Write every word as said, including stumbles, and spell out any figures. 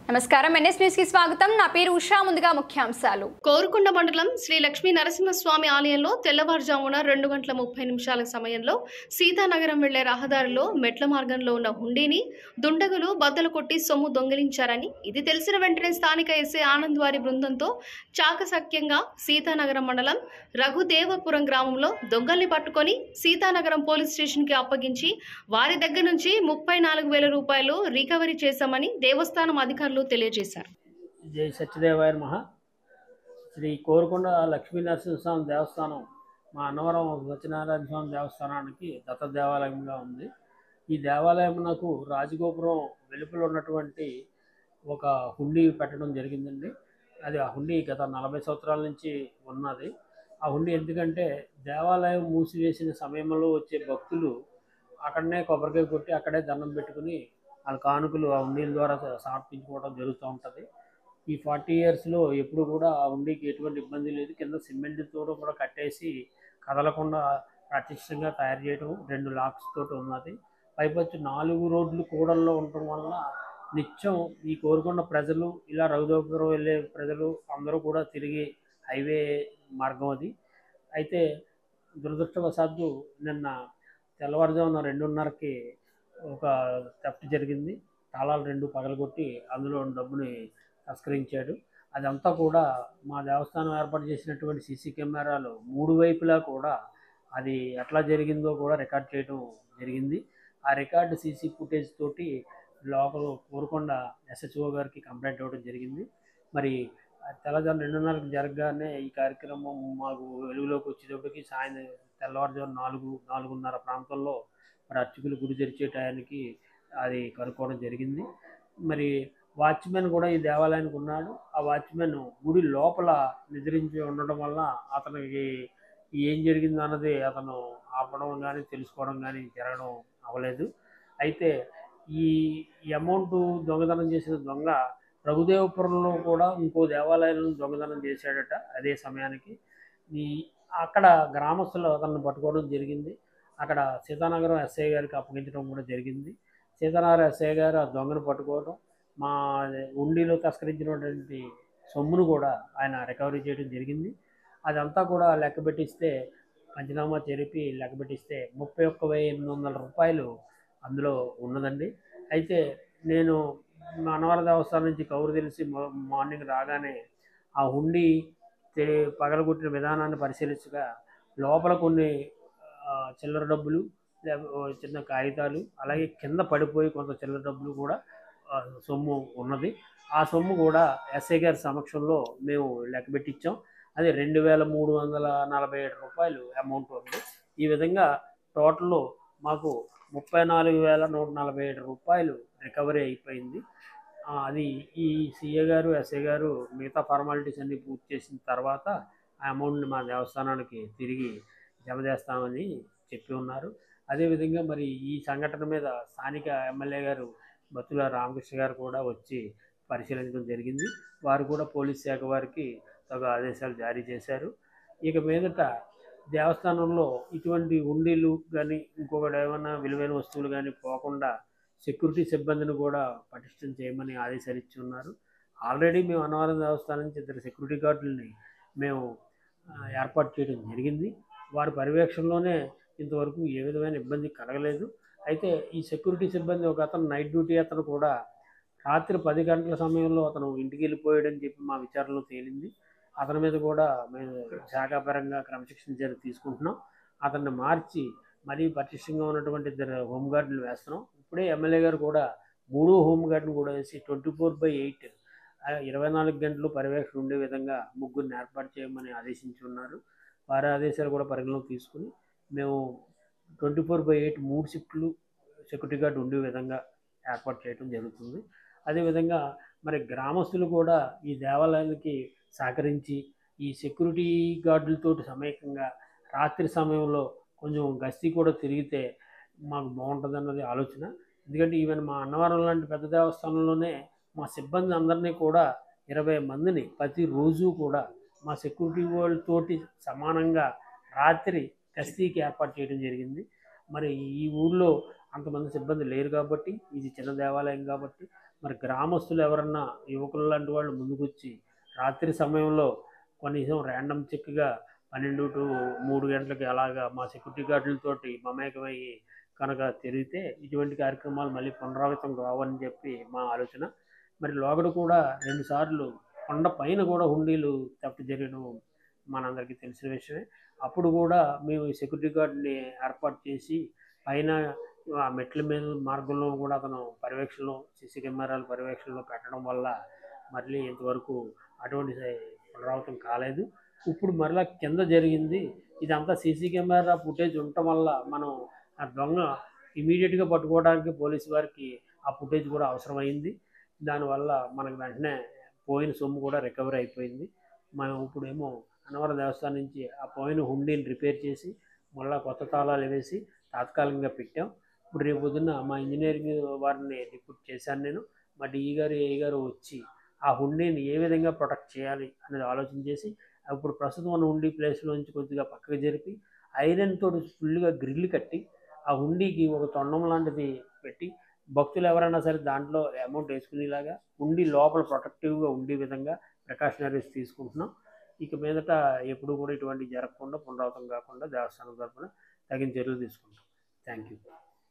నమస్కారం NS news కి స్వాగతం నా పేరు ఉషా ముందుగా ముఖ్యాంశాలు కోరుకొండ మండలం శ్రీ లక్ష్మీ నరసింహస్వామి ఆలయంలో తెల్లవారుజామున రెండు గంటల ముప్పై నిమిషాల సమయంలో సీతానగరం వెళ్లే రహదారిలో మెట్ల మార్గంలో ఉన్న హుండీని దుండగులు బద్దలు కొట్టి సొమ్ము దొంగిలించారని ఇది తెలిసిన వెంటనే స్థానిక ఎస్ఐ ఆనంద్ వారి బృందంతో చాకచక్యంగా సీతానగరం మండలం రఘుదేవపురం గ్రామంలో దొంగల్ని పట్టుకొని సీతానగరం పోలీస్ స్టేషన్ కి అప్పగించి వారి దగ్గర నుంచి ముప్పై నాలుగు వేల రూపాయలు రికవరీ చేశామని దేవస్థానం అధికారులు తెలియజేశారు. జై సత్యదేవాయ నమః. శ్రీ కోరుకొండ లక్ష్మీ నరసింహస్వామి దేవస్థానం మా అన్నవరం సత్యనారాయణ స్వామి దేవస్థానానికి దత్త దేవాలయంగా ఉంది. ఈ దేవాలయం నాకు రాజగోపురం వెలుపల ఉన్నటువంటి ఒక హుండీ పెట్టడం జరిగిందండి. అది ఆ హుండీ గత నలభై సంవత్సరాల నుంచి ఉన్నది. ఆ హుండీ ఎందుకంటే దేవాలయం మూసివేసిన సమయంలో వచ్చే భక్తులు అక్కడనే కొబ్బరికాయ కొట్టి అక్కడే దండం పెట్టుకుని వాళ్ళ కానుకలు ఆ హుండీల ద్వారా సమర్పించుకోవడం జరుగుతూ ఉంటుంది. ఈ ఫార్టీ ఇయర్స్లో ఎప్పుడు కూడా ఆ హుండీకి ఎటువంటి ఇబ్బంది లేదు. కింద సిమెంట్తో కూడా కట్టేసి కదలకుండా ప్రతిష్టంగా తయారు చేయడం రెండు లాక్స్ తోటి ఉన్నది. పైపొచ్చి నాలుగు రోడ్లు కూడల్లో ఉండటం వల్ల నిత్యం ఈ కోరుకొండ ప్రజలు ఇలా రఘుదేవపురం వెళ్ళే ప్రజలు అందరూ కూడా తిరిగి హైవే మార్గం అది. అయితే దురదృష్టవశాత్తు నిన్న తెల్లవారుజామున రెండున్నరకి ఒక థెఫ్ట్ జరిగింది. తాళాలు రెండు పగలగొట్టి అందులో డబ్బుని తస్కరించాడు. అదంతా కూడా మా దేవస్థానం ఏర్పాటు చేసినటువంటి సీసీ కెమెరాలు మూడు వైపులా కూడా అది ఎట్లా జరిగిందో కూడా రికార్డ్ చేయడం జరిగింది. ఆ రికార్డు సీసీ ఫుటేజ్ తోటి లోపల కోరుకొండ ఎస్హెచ్ఓ గారికి కంప్లైంట్ ఇవ్వడం జరిగింది. మరి తెల్లవారు రెండున్నరకు జరగగానే ఈ కార్యక్రమం మాకు వెలుగులోకి వచ్చేటప్పటికి సాయంత్రం తెల్లవారుజాము నాలుగు నాలుగున్నర ప్రాంతంలో మరి అర్చకులు గుడి తెరిచే టయానికి అది కనుక్కోవడం జరిగింది. మరి వాచ్మెన్ కూడా ఈ దేవాలయానికి ఉన్నాడు. ఆ వాచ్మెన్ గుడి లోపల నిద్రించి ఉండడం వల్ల అతనికి ఏం జరిగిందో అన్నది అతను ఆపడం కానీ తెలుసుకోవడం కానీ జరగడం అవ్వలేదు. అయితే ఈ అమౌంట్ దొంగతనం చేసిన దొంగ రఘుదేవపురంలో కూడా ఇంకో దేవాలయంలో దొంగతనం చేశాడట. అదే సమయానికి ఈ అక్కడ గ్రామస్తులు అతన్ని పట్టుకోవడం జరిగింది. అక్కడ సీతానగరం ఎస్ఐ గారికి అప్పగించడం కూడా జరిగింది. సీతానగరం ఎస్ఐ గారు ఆ దొంగను పట్టుకోవడం, మా హుండీలో తస్కరించినటువంటి సొమ్మును కూడా ఆయన రికవరీ చేయడం జరిగింది. అదంతా కూడా లెక్క పెట్టిస్తే పంచనామా జరిపి లెక్క పెట్టిస్తే ముప్పై ఒక్క వెయ్యి ఎనిమిది వందల రూపాయలు అందులో ఉన్నదండి. అయితే నేను మా అన్నవరం దేవస్థానం నుంచి కౌరు తెలిసి మార్నింగ్ రాగానే ఆ హుండీ పగలగొట్టిన విధానాన్ని పరిశీలించగా లోపల కొన్ని చిల్లర డబ్బులు, చిన్న కాగితాలు, అలాగే కింద పడిపోయి కొంత చిల్లర డబ్బులు కూడా సొమ్ము ఉన్నది. ఆ సొమ్ము కూడా ఎస్ఐ గారి సమక్షంలో మేము లెక్క పెట్టించాం. అది రెండు వేల మూడు వందల నలభై ఏడు రూపాయలు అమౌంట్ ఉంది. ఈ విధంగా టోటల్ మాకు ముప్పై నాలుగు వేల నూట నలభై ఏడు రూపాయలు రికవరీ అయిపోయింది. అది ఈ సిఏ గారు ఎస్ఐ గారు మిగతా ఫార్మాలిటీస్ అన్నీ పూర్తి చేసిన తర్వాత ఆ అమౌంట్ని మా దేవస్థానానికి తిరిగి జమ చేస్తామని చెప్పి ఉన్నారు. అదేవిధంగా మరి ఈ సంఘటన మీద స్థానిక ఎమ్మెల్యే గారు బత్తుల రామకృష్ణ గారు కూడా వచ్చి పరిశీలించడం జరిగింది. వారు కూడా పోలీస్ శాఖ వారికి తగు ఆదేశాలు జారీ చేశారు. ఇక మీదట దేవస్థానంలో ఇటువంటి హుండీలు కానీ ఇంకొకటి ఏమైనా విలువైన వస్తువులు కానీ పోకుండా సెక్యూరిటీ సిబ్బందిని కూడా పటిష్టం చేయమని ఆదేశాలు ఇచ్చి ఉన్నారు. ఆల్రెడీ మేము అన్నవరం దేవస్థానం నుంచి ఇద్దరు సెక్యూరిటీ గార్డులని మేము ఏర్పాటు చేయడం జరిగింది. వారి పర్యవేక్షణలోనే ఇంతవరకు ఏ విధమైన ఇబ్బంది కలగలేదు. అయితే ఈ సెక్యూరిటీ సిబ్బంది ఒక అతను నైట్ డ్యూటీ అతను కూడా రాత్రి పది గంటల సమయంలో అతను ఇంటికి వెళ్ళిపోయాడని చెప్పి మా విచారణలో తేలింది. అతని మీద కూడా మేము శాఖాపరంగా క్రమశిక్షణ చర్య తీసుకుంటున్నాం. అతన్ని మార్చి మరీ పటిష్టంగా ఉన్నటువంటి ఇద్దరు హోంగార్డులు వేస్తున్నాం. ఇప్పుడే ఎమ్మెల్యే గారు కూడా మూడు హోంగార్డును కూడా వేసి ట్వంటీ ఫోర్ బై ఎయిట్ ఇరవై నాలుగు గంటలు పర్యవేక్షణ ఉండే విధంగా ముగ్గురిని ఏర్పాటు చేయమని ఆదేశించి ఉన్నారు. వారి ఆదేశాలు కూడా పరిగణలోకి తీసుకుని మేము ట్వంటీ ఫోర్ బై ఎయిట్ మూడు షిఫ్ట్లు సెక్యూరిటీ గార్డు ఉండే విధంగా ఏర్పాటు చేయడం జరుగుతుంది. అదేవిధంగా మరి గ్రామస్తులు కూడా ఈ దేవాలయానికి సహకరించి ఈ సెక్యూరిటీ గార్డులతోటి సమేకంగా రాత్రి సమయంలో కొంచెం గస్తీ కూడా తిరిగితే మాకు బాగుంటుంది అన్నది ఆలోచన. ఎందుకంటే ఈవెన్ మా అన్నవరం లాంటి పెద్ద దేవస్థానంలోనే మా సిబ్బంది అందరినీ కూడా ఇరవై మందిని ప్రతిరోజు కూడా మా సెక్యూరిటీ వాళ్ళతోటి సమానంగా రాత్రి గస్తీకి ఏర్పాటు చేయడం జరిగింది. మరి ఈ ఊళ్ళో అంతమంది సిబ్బంది లేరు కాబట్టి, ఇది చిన్న దేవాలయం కాబట్టి మరి గ్రామస్తులు ఎవరన్నా యువకులు లాంటి వాళ్ళు ముందుకొచ్చి రాత్రి సమయంలో కనీసం ర్యాండమ్ చెక్గా పన్నెండు టు మూడు గంటలకి అలాగా మా సెక్యూరిటీ గార్డులతోటి మమేకమయ్యి కనుక తిరిగితే ఇటువంటి కార్యక్రమాలు మళ్ళీ పునరావృతం కావని చెప్పి మా ఆలోచన. మరి లోగడ కూడా రెండుసార్లు కొండ పైన కూడా హుండీలు థెఫ్ట్ జరగడం మనందరికీ తెలిసిన విషయమే. అప్పుడు కూడా మేము సెక్యూరిటీ గార్డ్ని ఏర్పాటు చేసి పైన ఆ మెట్ల మీద మార్గంలో కూడా అతను పర్యవేక్షణలో సీసీ కెమెరాల పర్యవేక్షణలో పెట్టడం వల్ల మళ్ళీ ఇంతవరకు అటువంటి పునరావృతం కాలేదు. ఇప్పుడు మరలా కింద జరిగింది. ఇదంతా సీసీ కెమెరా ఫుటేజ్ ఉండటం వల్ల మనం ఆ దొంగ ఇమీడియట్గా పట్టుకోవడానికి పోలీసు వారికి ఆ ఫుటేజ్ కూడా అవసరమైంది. దానివల్ల మనకు వెంటనే పోయిన సొమ్ము కూడా రికవరీ అయిపోయింది. మనం ఇప్పుడేమో అన్నవరం దేవస్థానం నుంచి ఆ పోయిన హుండీని రిపేర్ చేసి మళ్ళీ కొత్త తాళాలు వేసి తాత్కాలికంగా పెట్టాం. ఇప్పుడు రేపు పొద్దున్న మా ఇంజనీరింగ్ వారిని రిపోర్ట్ చేశాను నేను. మా డిఈ గారు ఏఈ గారు వచ్చి ఆ హుండీని ఏ విధంగా ప్రొటెక్ట్ చేయాలి అనేది ఆలోచన చేసి ఇప్పుడు ప్రస్తుతం ఉన్న హుండీ ప్లేస్లోంచి కొద్దిగా పక్కకు జరిపి ఐరన్ తోటి ఫుల్గా గ్రిల్ కట్టి ఆ హుండీకి ఒక తొండం లాంటిది పెట్టి భక్తులు ఎవరైనా సరే దాంట్లో అమౌంట్ వేసుకునేలాగా హుండీ లోపల ప్రొటెక్టివ్గా ఉండే విధంగా ప్రికాషనరీస్ తీసుకుంటున్నాం. ఇక మీదట ఎప్పుడు కూడా ఇటువంటి జరగకుండా పునరావృతం కాకుండా దేవస్థానం తరఫున తగిన చర్యలు తీసుకుంటాం. Thank you.